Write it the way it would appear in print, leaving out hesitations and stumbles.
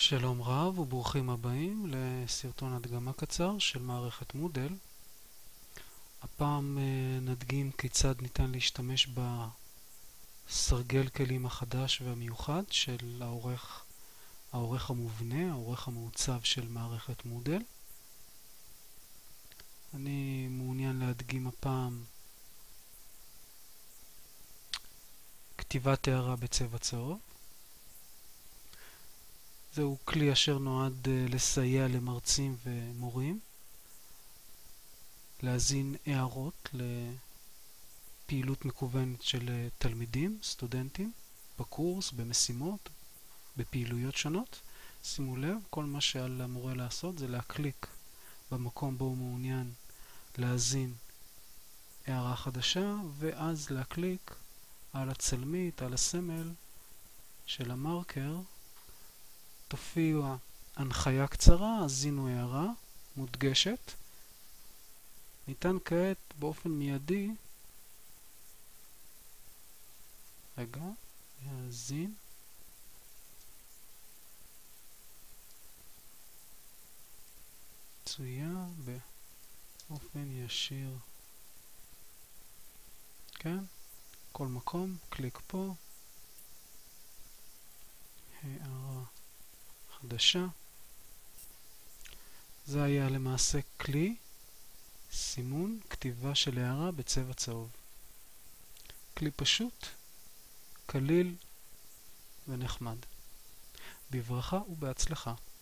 שלום רב וברוכים הבאים לסרטון הדגמה קצר של מערכת מודל. הפעם נדגים כיצד ניתן להשתמש בסרגל כלים החדש והמיוחד של העורך המובנה, העורך המעוצב של מערכת מודל. אני מעוניין להדגים הפעם כתיבת הערה בצבע צהוב. זהו כלי אשר נועד לסייע למרצים ומורים להזין הערות לפעילות מקוונת של תלמידים, סטודנטים, בקורס, במשימות, בפעילויות שונות. שימו לב, כל מה שעל המורה לעשות זה להקליק במקום בו הוא מעוניין להזין הערה חדשה, ואז להקליק על הצלמית, על הסמל של המרקר. תופיע הנחיה קצרה, הזינו הערה מודגשת. ניתן כעת באופן מיידי להזין צויה באופן ישיר. כן? כל מקום, קליק פה, הערה חדשה. זה היה למעשה כלי סימון כתיבה של הערה בצבע צהוב. כלי פשוט, קליל ונחמד. בברכה ובהצלחה.